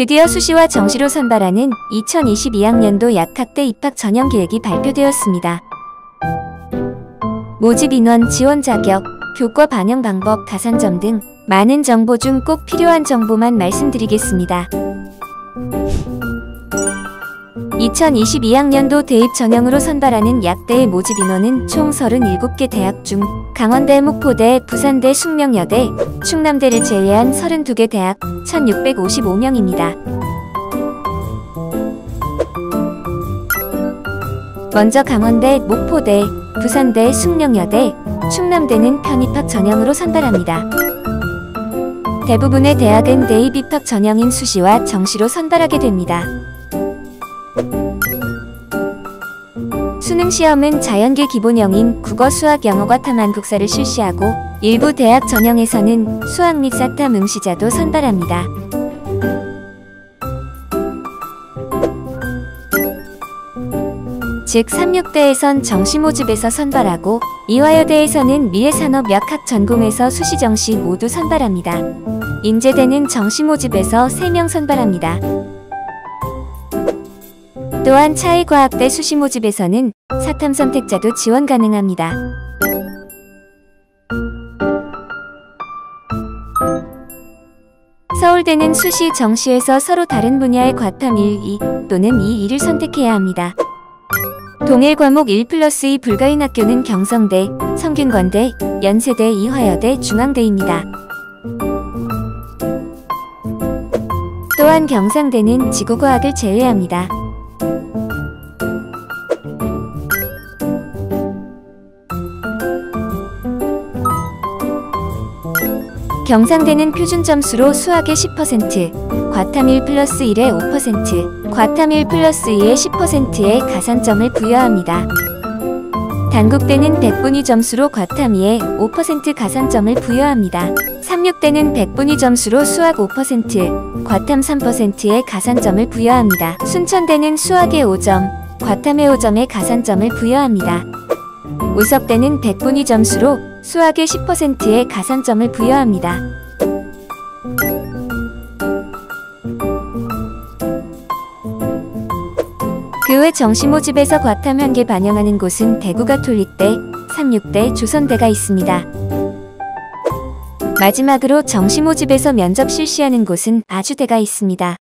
드디어 수시와 정시로 선발하는 2022학년도 약학대 입학 전형 계획이 발표되었습니다. 모집 인원, 지원 자격, 교과 반영 방법, 가산점 등 많은 정보 중 꼭 필요한 정보만 말씀드리겠습니다. 2022학년도 대입 전형으로 선발하는 약대의 모집 인원은 총 37개 대학 중 강원대, 목포대, 부산대, 숙명여대, 충남대를 제외한 32개 대학 1655명입니다. 먼저 강원대, 목포대, 부산대, 숙명여대, 충남대는 편입학 전형으로 선발합니다. 대부분의 대학은 대입 입학 전형인 수시와 정시로 선발하게 됩니다. 수능시험은 자연계 기본형인 국어, 수학, 영어, 과탐, 한국사를 실시하고 일부 대학 전형에서는 수학 및 사탐, 응시자도 선발합니다. 즉 36대에선 정시 모집에서 선발하고 이화여대에서는 미래산업약학 전공에서 수시 정시 모두 선발합니다. 인제대는 정시 모집에서 3명 선발합니다. 또한 차이과학대 수시 모집에서는 사탐 선택자도 지원 가능합니다. 서울대는 수시, 정시에서 서로 다른 분야의 과탐 1, 2 또는 2, 2를 선택해야 합니다. 동일 과목 1+2 불가인 학교는 경성대, 성균관대, 연세대, 이화여대, 중앙대입니다. 또한 경상대는 지구과학을 제외합니다. 경상대는 표준점수로 수학의 10%, 과탐 1+1의 5%, 과탐 1+2의 10%의 가산점을 부여합니다. 단국대는 100분위 점수로 과탐 2의 5% 가산점을 부여합니다. 36대는 100분위 점수로 수학 5%, 과탐 3%의 가산점을 부여합니다. 순천대는 수학의 5점, 과탐의 5점의 가산점을 부여합니다. 우석대는 100분위 점수로 수학의 10%의 가산점을 부여합니다. 그 외 정시 모집에서 과탐 1개 반영하는 곳은 대구가톨릭대, 36대, 조선대가 있습니다. 마지막으로 정시 모집에서 면접 실시하는 곳은 아주대가 있습니다.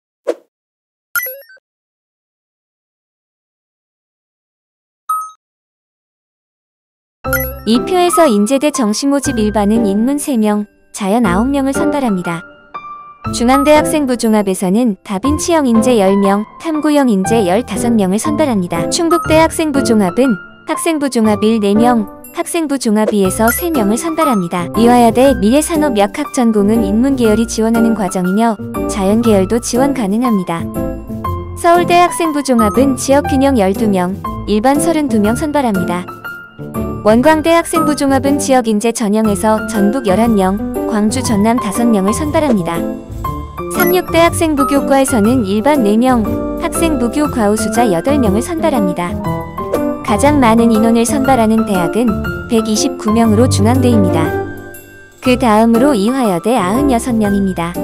이 표에서 인제대 정시 모집 일반은 인문 3명, 자연 9명을 선발합니다. 중앙대 학생부 종합에서는 다빈치형 인재 10명, 탐구형 인재 15명을 선발합니다. 충북대 학생부 종합은 학생부 종합 1, 4명, 학생부 종합 2에서 3명을 선발합니다. 이화여대 미래산업약학 전공은 인문계열이 지원하는 과정이며 자연계열도 지원 가능합니다. 서울대 학생부 종합은 지역균형 12명, 일반 32명 선발합니다. 원광대 학생부 종합은 지역인재 전형에서 전북 11명, 광주, 전남 5명을 선발합니다. 36대 학생부 교과에서는 일반 4명, 학생부 교과우수자 8명을 선발합니다. 가장 많은 인원을 선발하는 대학은 129명으로 중앙대입니다. 그 다음으로 이화여대 96명입니다.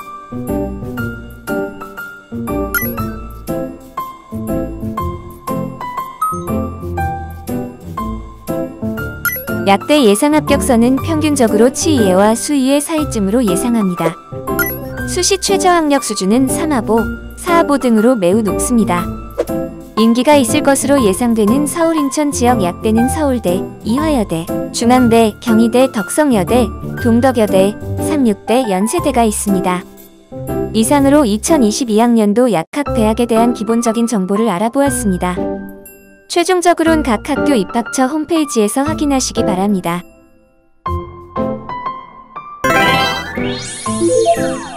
약대 예상 합격선은 평균적으로 치2와 수2의 사이쯤으로 예상합니다. 수시 최저학력 수준은 3하보, 4하보 등으로 매우 높습니다. 인기가 있을 것으로 예상되는 서울 인천 지역 약대는 서울대, 이화여대, 중앙대, 경희대, 덕성여대, 동덕여대, 36대, 연세대가 있습니다. 이상으로 2022학년도 약학대학에 대한 기본적인 정보를 알아보았습니다. 최종적으로는 각 학교 입학처 홈페이지에서 확인하시기 바랍니다.